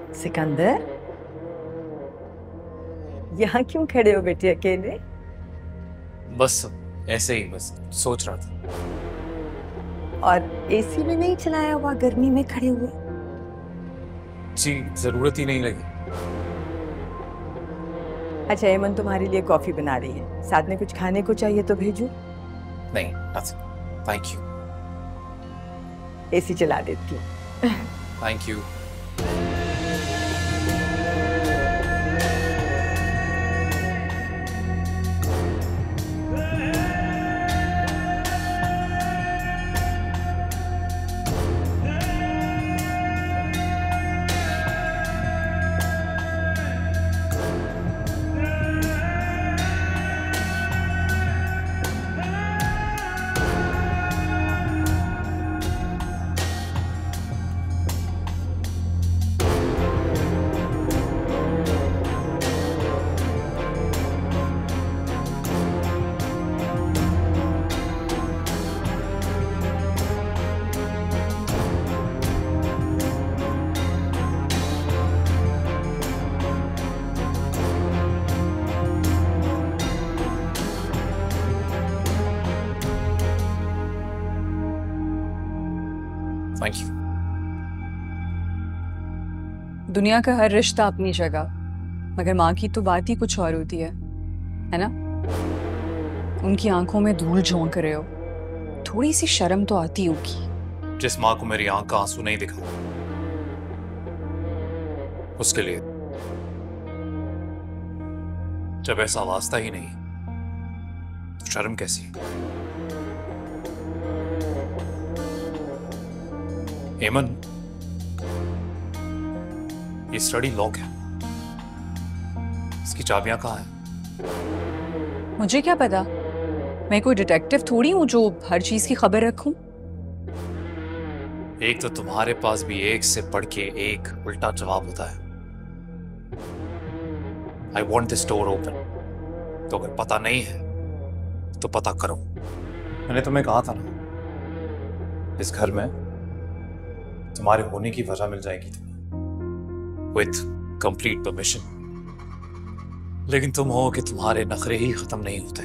सिकंदर, यहाँ क्यों खड़े हो बेटे अकेले? बस ऐसे ही, बस सोच रहा था। और एसी भी नहीं चलाया हुआ गर्मी में खड़े हुए? जी, जरूरत ही नहीं लगी। अच्छा, एमन तुम्हारे लिए कॉफी बना रही है, साथ में कुछ खाने को चाहिए तो भेजूं? नहीं, थैंक यू। एसी चला देती हूँ। Thank you. Thank you. दुनिया का हर रिश्ता अपनी जगह, मगर माँ की तो बात ही कुछ और होती है ना? उनकी आंखों में धूल झोंक रहे हो, थोड़ी सी शर्म तो आती होगी। जिस माँ को मेरी आंख का आंसू नहीं दिखा, उसके लिए जब ऐसा वास्ता ही नहीं तो शर्म कैसी? हेमन, ये स्टडी लॉक है, इसकी चाबियां कहाँ हैं? मुझे क्या पता, मैं कोई डिटेक्टिव थोड़ी हूँ जो हर चीज की खबर रखूं। एक तो तुम्हारे पास भी एक से बढ़ के एक उल्टा जवाब होता है। I want this door open, तो अगर पता नहीं है तो पता करो। मैंने तुम्हें कहा था ना, इस घर में तुम्हारे होने की वजह मिल जाएगी तुम्हें, विथ कंप्लीट परमिशन। लेकिन तुम हो कि तुम्हारे नखरे ही खत्म नहीं होते।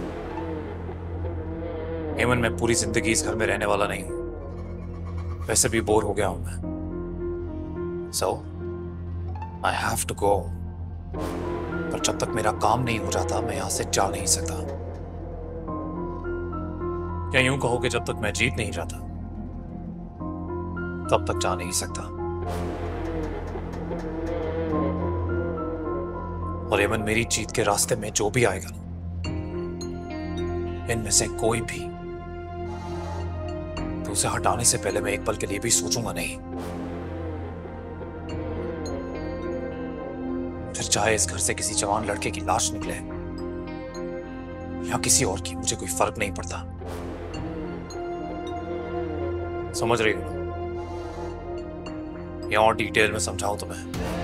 हेमन, मैं पूरी जिंदगी इस घर में रहने वाला नहीं हूं, वैसे भी बोर हो गया हूं मैं। So I have to go. पर जब तक मेरा काम नहीं हो जाता मैं यहां से जा नहीं सकता। या यूं कहो कि जब तक मैं जीत नहीं जाता तब तक जा नहीं सकता। और एमन, मेरी जीत के रास्ते में जो भी आएगा ना, इनमें से कोई भी, तो उसे हटाने से पहले मैं एक पल के लिए भी सोचूंगा नहीं। फिर चाहे इस घर से किसी जवान लड़के की लाश निकले या किसी और की, मुझे कोई फर्क नहीं पड़ता। समझ रही हो ना? या और डिटेल में समझाऊं तुम्हें?